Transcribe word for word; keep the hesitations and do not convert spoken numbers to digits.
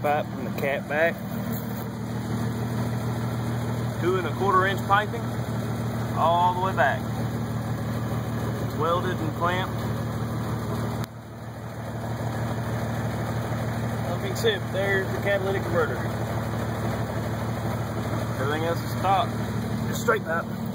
pipe from the cat back. Two and a quarter inch piping all the way back. It's welded and clamped. Nothing except there's the catalytic converter. Everything else is stock. Just straight pipe.